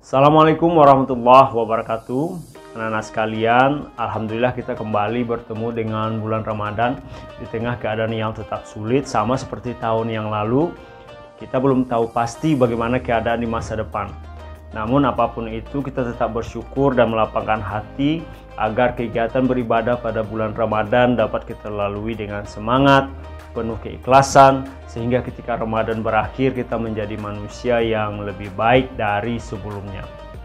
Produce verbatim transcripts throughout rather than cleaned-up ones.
Assalamualaikum warahmatullahi wabarakatuh. Anak-anak sekalian, alhamdulillah kita kembali bertemu dengan bulan Ramadan di tengah keadaan yang tetap sulit sama seperti tahun yang lalu. Kita belum tahu pasti bagaimana keadaan di masa depan. Namun apapun itu, kita tetap bersyukur dan melapangkan hati agar kegiatan beribadah pada bulan Ramadan dapat kita lalui dengan semangat, penuh keikhlasan, sehingga ketika Ramadan berakhir kita menjadi manusia yang lebih baik dari sebelumnya.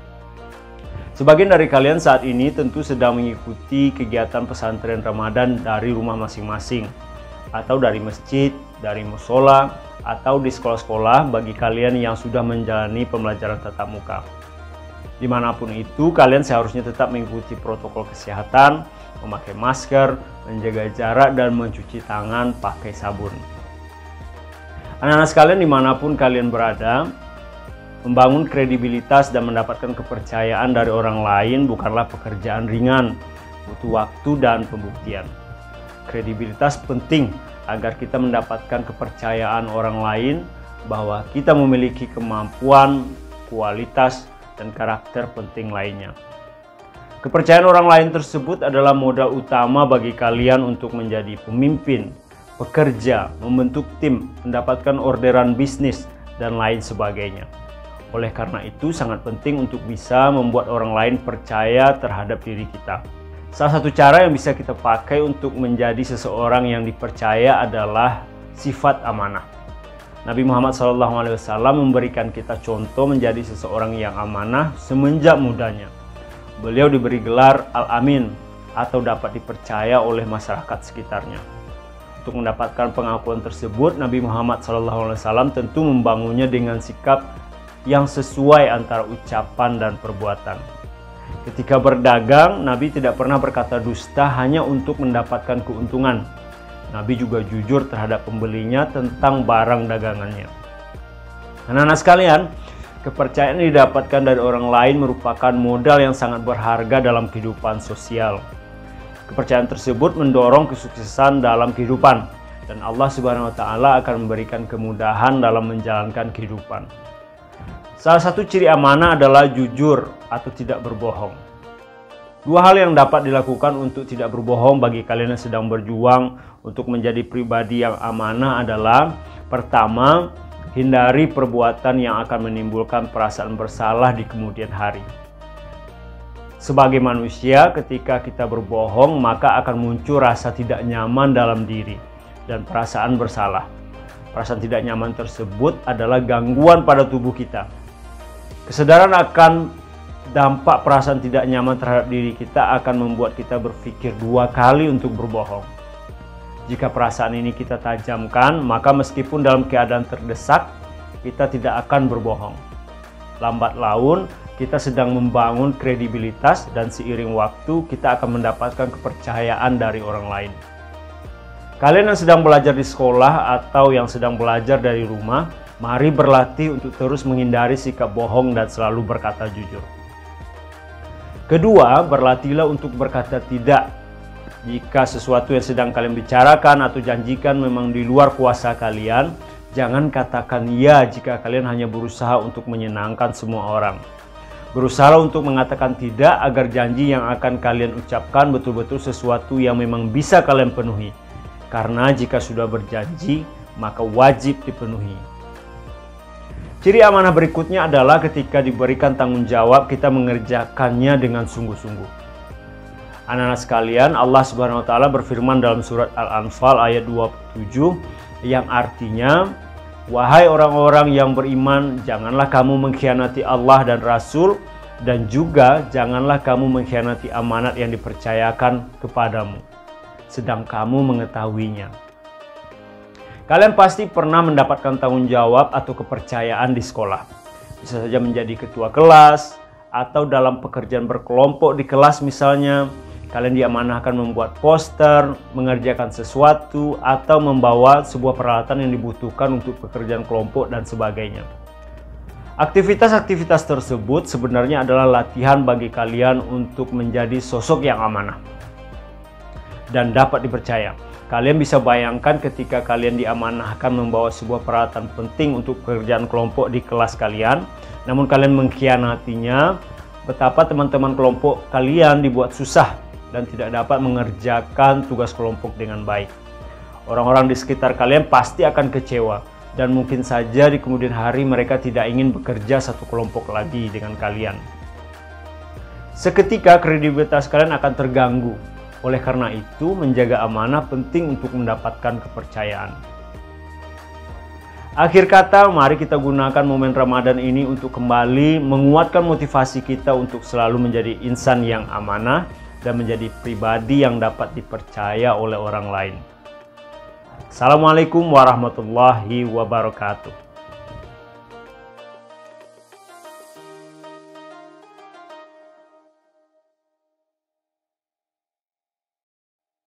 Sebagian dari kalian saat ini tentu sedang mengikuti kegiatan pesantren Ramadan dari rumah masing-masing, atau dari masjid, dari musola, atau di sekolah-sekolah bagi kalian yang sudah menjalani pembelajaran tatap muka. Dimanapun itu, kalian seharusnya tetap mengikuti protokol kesehatan, memakai masker, menjaga jarak, dan mencuci tangan pakai sabun. Anak-anak sekalian dimanapun kalian berada, membangun kredibilitas dan mendapatkan kepercayaan dari orang lain bukanlah pekerjaan ringan, butuh waktu dan pembuktian. Kredibilitas penting agar kita mendapatkan kepercayaan orang lain bahwa kita memiliki kemampuan, kualitas, dan karakter penting lainnya. Kepercayaan orang lain tersebut adalah modal utama bagi kalian untuk menjadi pemimpin, pekerja, membentuk tim, mendapatkan orderan bisnis, dan lain sebagainya. Oleh karena itu, sangat penting untuk bisa membuat orang lain percaya terhadap diri kita. Salah satu cara yang bisa kita pakai untuk menjadi seseorang yang dipercaya adalah sifat amanah. Nabi Muhammad shallallahu alaihi wasallam memberikan kita contoh menjadi seseorang yang amanah semenjak mudanya. Beliau diberi gelar Al-Amin atau dapat dipercaya oleh masyarakat sekitarnya. Untuk mendapatkan pengakuan tersebut, Nabi Muhammad shallallahu alaihi wasallam tentu membangunnya dengan sikap yang sesuai antara ucapan dan perbuatan. Ketika berdagang, Nabi tidak pernah berkata dusta hanya untuk mendapatkan keuntungan. Nabi juga jujur terhadap pembelinya tentang barang dagangannya. Anak-anak sekalian, kepercayaan yang didapatkan dari orang lain merupakan modal yang sangat berharga dalam kehidupan sosial. Kepercayaan tersebut mendorong kesuksesan dalam kehidupan, dan Allah Subhanahu wa Ta'ala akan memberikan kemudahan dalam menjalankan kehidupan. Salah satu ciri amanah adalah jujur atau tidak berbohong. Dua hal yang dapat dilakukan untuk tidak berbohong bagi kalian yang sedang berjuang untuk menjadi pribadi yang amanah adalah: pertama, hindari perbuatan yang akan menimbulkan perasaan bersalah di kemudian hari. Sebagai manusia, ketika kita berbohong, maka akan muncul rasa tidak nyaman dalam diri dan perasaan bersalah. Perasaan tidak nyaman tersebut adalah gangguan pada tubuh kita. Kesadaran akan dampak perasaan tidak nyaman terhadap diri kita akan membuat kita berpikir dua kali untuk berbohong. Jika perasaan ini kita tajamkan, maka meskipun dalam keadaan terdesak, kita tidak akan berbohong. Lambat laun, kita sedang membangun kredibilitas dan seiring waktu, kita akan mendapatkan kepercayaan dari orang lain. Kalian yang sedang belajar di sekolah atau yang sedang belajar dari rumah, mari berlatih untuk terus menghindari sikap bohong dan selalu berkata jujur. Kedua, berlatihlah untuk berkata tidak. Jika sesuatu yang sedang kalian bicarakan atau janjikan memang di luar kuasa kalian, jangan katakan ya jika kalian hanya berusaha untuk menyenangkan semua orang. Berusaha untuk mengatakan tidak agar janji yang akan kalian ucapkan betul-betul sesuatu yang memang bisa kalian penuhi. Karena jika sudah berjanji, maka wajib dipenuhi. Ciri amanah berikutnya adalah ketika diberikan tanggung jawab, kita mengerjakannya dengan sungguh-sungguh. Anak-anak sekalian, Allah Subhanahu wa Ta'ala berfirman dalam surat Al-Anfal ayat dua puluh tujuh yang artinya, wahai orang-orang yang beriman, janganlah kamu mengkhianati Allah dan Rasul, dan juga janganlah kamu mengkhianati amanat yang dipercayakan kepadamu, sedang kamu mengetahuinya. Kalian pasti pernah mendapatkan tanggung jawab atau kepercayaan di sekolah. Bisa saja menjadi ketua kelas, atau dalam pekerjaan berkelompok di kelas misalnya. Kalian diamanahkan membuat poster, mengerjakan sesuatu, atau membawa sebuah peralatan yang dibutuhkan untuk pekerjaan kelompok dan sebagainya. Aktivitas-aktivitas tersebut sebenarnya adalah latihan bagi kalian untuk menjadi sosok yang amanah dan dapat dipercaya. Kalian bisa bayangkan ketika kalian diamanahkan membawa sebuah peralatan penting untuk pekerjaan kelompok di kelas kalian, namun kalian mengkhianatinya, betapa teman-teman kelompok kalian dibuat susah dan tidak dapat mengerjakan tugas kelompok dengan baik. Orang-orang di sekitar kalian pasti akan kecewa, dan mungkin saja di kemudian hari mereka tidak ingin bekerja satu kelompok lagi dengan kalian. Seketika kredibilitas kalian akan terganggu. Oleh karena itu, menjaga amanah penting untuk mendapatkan kepercayaan. Akhir kata, mari kita gunakan momen Ramadan ini untuk kembali menguatkan motivasi kita untuk selalu menjadi insan yang amanah dan menjadi pribadi yang dapat dipercaya oleh orang lain. Assalamualaikum warahmatullahi wabarakatuh.